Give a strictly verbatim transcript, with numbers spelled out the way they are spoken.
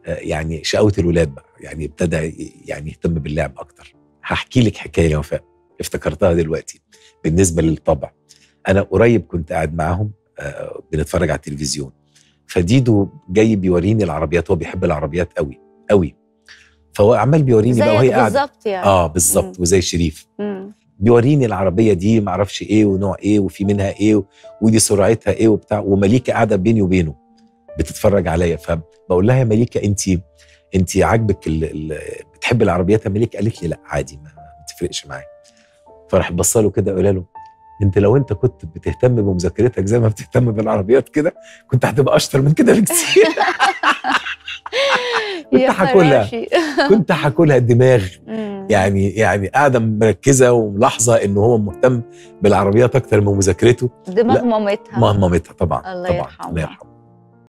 يعني شقاوة الولاد بقى، يعني ابتدى يعني يهتم باللعب اكتر. هحكي لك حكايه يا وفاء افتكرتها دلوقتي بالنسبه للطبع. انا قريب كنت قاعد معاهم آه بنتفرج على التلفزيون، فديدو جاي بيوريني العربيات، هو بيحب العربيات قوي قوي، فهو عمال بيوريني بقى وهي قاعده بالظبط يعني. اه بالظبط، وزي شريف مم. بيوريني العربيه دي معرفش ايه ونوع ايه وفي منها ايه ودي سرعتها ايه وبتاع، ومليكه قاعده بيني وبينه بتتفرج عليا. فبقول لها يا مليكه انت انت عاجبك ال... ال... بتحب العربيات يا مليكه؟ قالت لي لا عادي ما بتفرقش معايا. فراح بص له كده وقال له انت لو انت كنت بتهتم بمذاكرتك زي ما بتهتم بالعربيات كده كنت هتبقى اشطر من كده بكتير. كنت هاكلها كنت هاكلها الدماغ. يعني يعني قاعده مركزه وملاحظه انه هو مهتم بالعربيات اكتر من مذاكرته. دماغ مامتها مامتها طبعا الله طبعا يرحمها. الله يرحمها.